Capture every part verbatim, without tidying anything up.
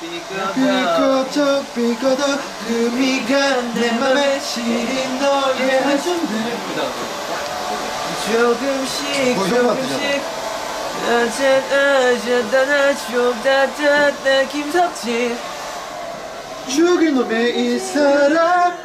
삐거덕 삐거덕 의미가 내 맘에 시린 너의 한숨들 조금씩 조금씩 아잔아잔 쇼다다다 김석진 죽일 놈의 이 사람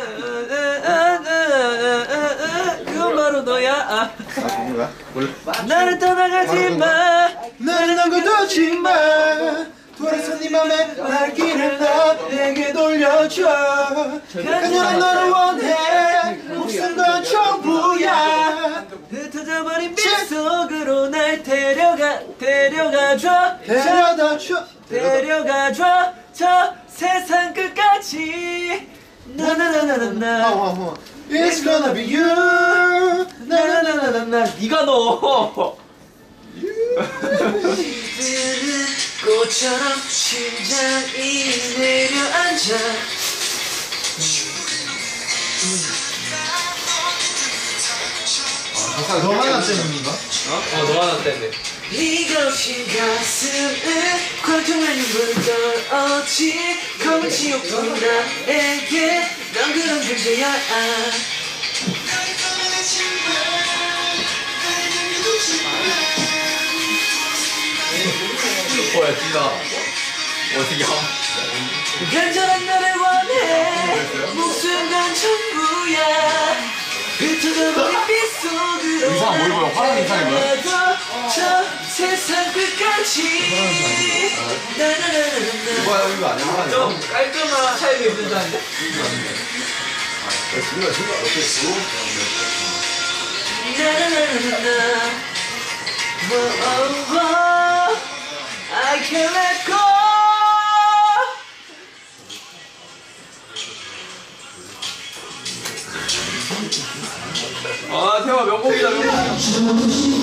그건 바로 너야. 아 누구야? 나를 떠나가지마 나를 남겨두지마 돌아서 네 맘에 날기를 나에게 돌려줘 그녀는 너를 원해 목숨과 전부야 흩어져버린 빗속으로 날 데려가 데려가줘 데려다줘 데려가줘 저 세상 끝까지 나나나나나 It's gonna be you 나나나나나 네가 너 꽃처럼 심장이 내려앉아 아, 너 하나 때문인가? 어? 어, 너 하나 때문에 이것이 가슴에 콸통한 눈물을 떨었지 검은 지옥뿐 나에게 넌 그런 존재야 뭐야 진짜 어떻게 함 간절한 너를 원해 목숨과 전부야 흩어져버린 빗속으로 이상 뭘 보여? 화난 인상이 뭐야? 저 세상 끝까지 나나나나나 이거 이거 아니야? 좀 깔끔한 차이가 있는데? 정말 정말 어땠어? 나나나나나 Oh, oh, I can't let go. 아, 태화 명곡이다, 명곡.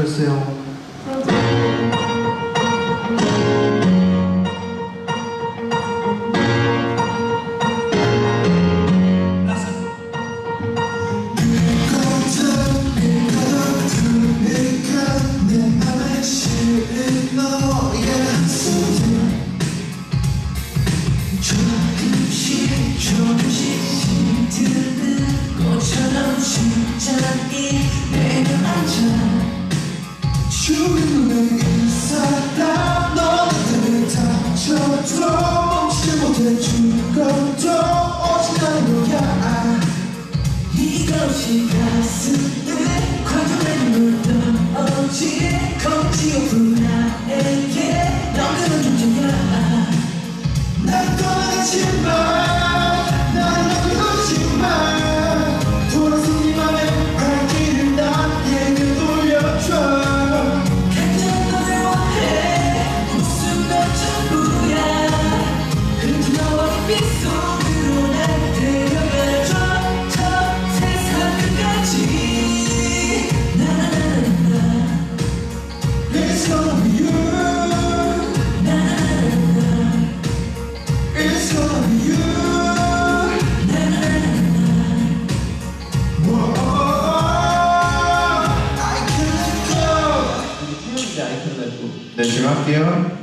부탁드렸어요. 조금씩 조금씩 힘드는 꽃처럼 심장이 내려앉아 주는 인사다 너한테 다쳐도 멈추지 못해 죽어도 오직 나는 거야. 이것이 가슴에 관통한 물던 어지에 검지없은 나에게 넌 그런 존재야. 날 떠나가지마 날 놔두지마 돌아서 네 맘에 발길을 나에게 돌려줘. 간절한 너를 원해 웃음 넌 전부야. 흩은 너와 빛 속으로 날 데려가줘 저 세상 끝까지. 나나나나 It's gonna be you. It's gonna be you. Whoa, I can't let go. 태연인데 I can let go. 네, 제가 할게요.